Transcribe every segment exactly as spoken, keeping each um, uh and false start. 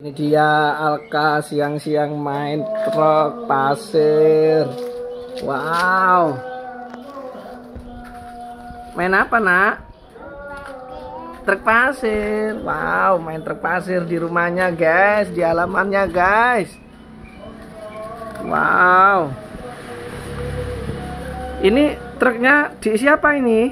Ini dia Alka siang-siang main truk pasir. Wow. Main apa, Nak? Truk pasir. Wow, main truk pasir di rumahnya, guys, di halamannya, guys. Wow. Ini truknya diisi apa ini?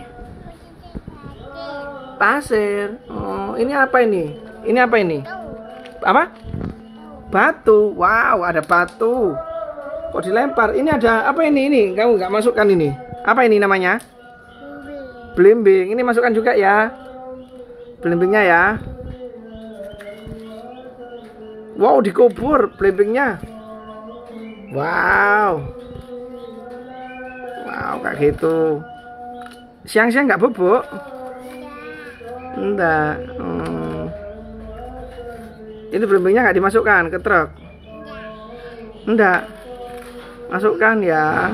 Pasir. Oh, ini apa ini? Ini apa ini? Apa? Batu. Wow, ada batu. Kok dilempar? Ini ada apa ini? Ini kamu nggak masukkan ini? Apa ini namanya? Belimbing. Ini masukkan juga ya. Belimbingnya ya. Wow, dikubur belimbingnya. Wow. Wow, kayak gitu. Siang-siang nggak bubuk? Enggak. Hmm. Ini belimbingnya nggak dimasukkan ke truk? Enggak. Masukkan ya.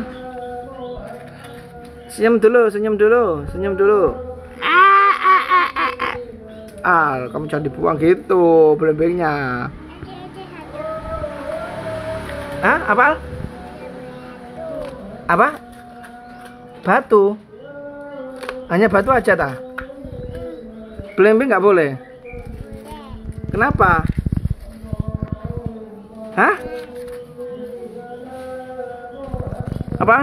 Senyum dulu, senyum dulu, senyum dulu. Ah, kamu jangan dibuang gitu belimbingnya. Hah? Apa? Apa? Batu. Hanya batu aja tak? Belimbing nggak boleh. Kenapa? Hah? Apa?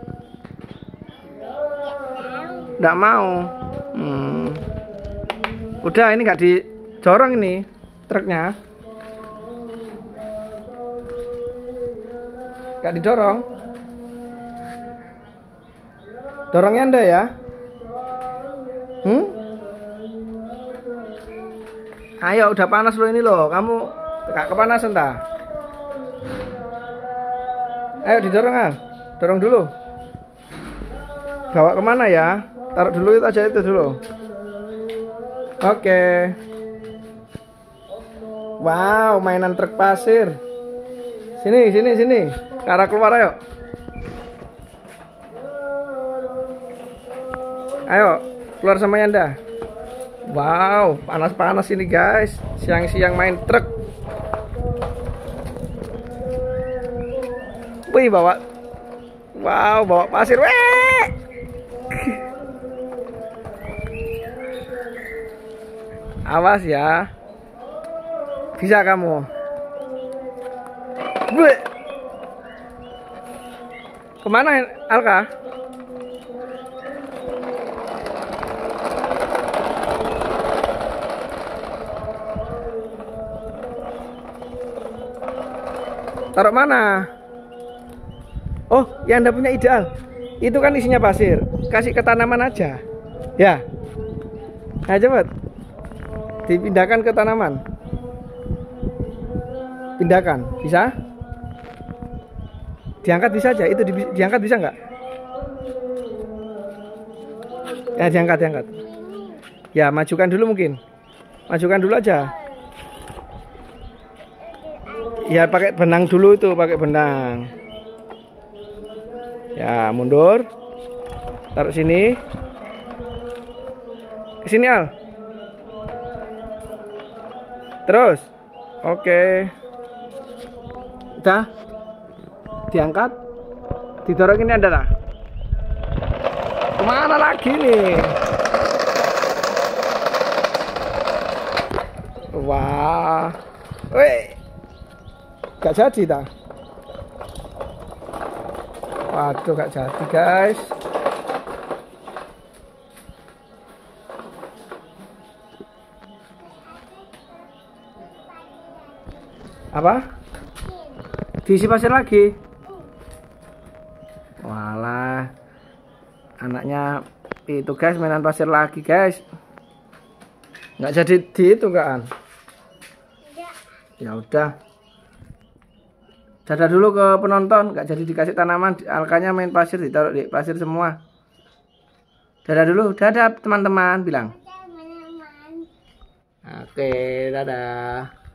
Nggak mau. Hmm. Udah, ini nggak didorong ini truknya. Nggak didorong. Dorongnya Anda ya. Hmm? Ayo, udah panas loh ini loh. Kamu gak kepanasan tak? Ayo didorong ah. Dorong dulu. Bawa kemana ya? Taruh dulu itu aja itu dulu. Oke. Wow, mainan truk pasir. Sini, sini, sini. Ke arah keluar ayo. Ayo, keluar sama Anda. Wow, panas-panas ini guys. Siang-siang main truk. Wih, bawa. Wow, bawa pasir. Weh. Awas ya. Bisa kamu. Weh. Kemana Alka? Taruh mana? Oh, yang Anda punya ideal. Itu kan isinya pasir. Kasih ke tanaman aja. Ya. Nah, cepet. Dipindahkan ke tanaman. Pindahkan. Bisa? Diangkat bisa aja. Itu di, diangkat bisa nggak? Ya, diangkat, diangkat. Ya, majukan dulu mungkin. Majukan dulu aja. Ya, pakai benang dulu itu, pakai benang. Ya, mundur. Taruh sini. Ke sini, Al. Terus. Oke. Udah. Diangkat. Didorong ini ada tak? Kemana lagi nih? Wah. Wih. Gak jadi tak? Waduh, gak jadi guys. Apa? Diisi pasir lagi. Walah, anaknya itu guys, mainan pasir lagi guys. Nggak jadi di itu kan? Ya udah. Dadah dulu ke penonton, nggak jadi dikasih tanaman. Alkanya main pasir, ditaruh di pasir semua. Dadah dulu, dadah teman-teman bilang. Oke, dadah.